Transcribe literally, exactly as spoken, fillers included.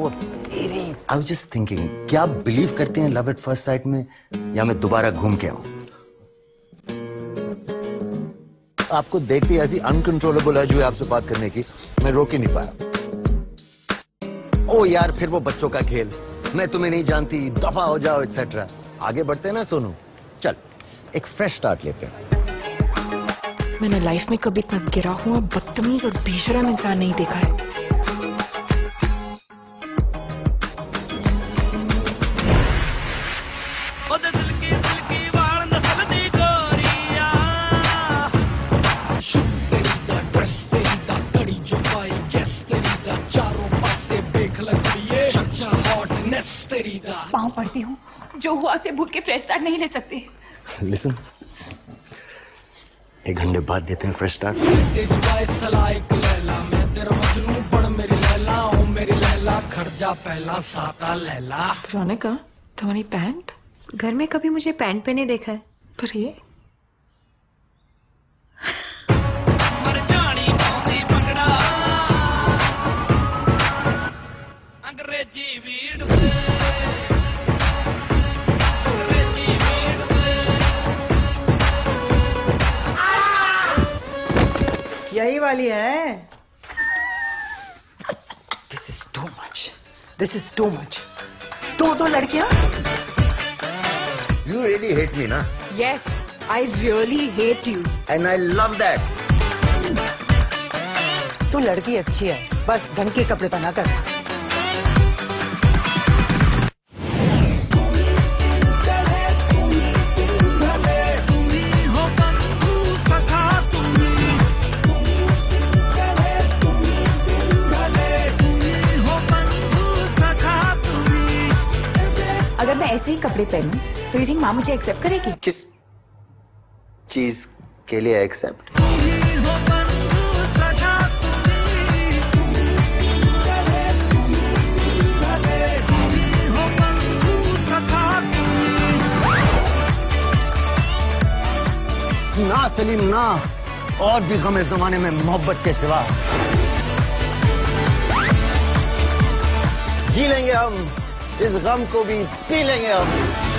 ओ तेरी, I was just thinking, क्या आप बिलीव करते हैं लव एट फर्स्ट साइट में, या मैं दोबारा घूम के आऊं? आपको देखते ऐसी अनकंट्रोलेबल है जो है आपसे बात करने की, मैं रोक ही नहीं पाया। ओ यार, फिर वो बच्चों का खेल, मैं तुम्हें नहीं जानती, दफा हो जाओ एक्सेट्रा। आगे बढ़ते हैं ना सोनू, चल एक फ्रेश स्टार्ट लेते हैं। मैंने लाइफ में कभी इतना गिरा हुआ बदतमीज और बेशरम इंसान नहीं देखा है। पाँव पड़ती हूँ, जो हुआ से भूल के फ्रेश स्टार्ट नहीं ले सकते। लिसन, एक घंटे बाद देते हैं फ्रेश स्टार्ट। रोनिका, तुम्हारी पैंट? घर में कभी मुझे पैंट पहने देखा है? पर ये यही वाली है। This is too much, this is too much. दो दो लड़कियां? यू रियली हेट मी ना? Yes, I really hate you and I love that. तू लड़की अच्छी है, बस ढंग के कपड़े पहना कर। अगर मैं ऐसे ही कपड़े पहनूं तो यू थिंक माँ मुझे एक्सेप्ट करेगी? किस चीज के लिए एक्सेप्ट? ना सलीम ना, और भी गम इस जमाने में मोहब्बत के सिवा। जी लेंगे हम, इस गम को भी पी लेंगे हम।